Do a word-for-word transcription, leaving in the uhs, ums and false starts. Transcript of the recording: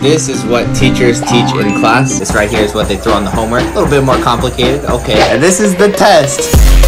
This is what teachers teach in class. This right here is what they throw on the homework. A little bit more complicated, okay. And this is the test.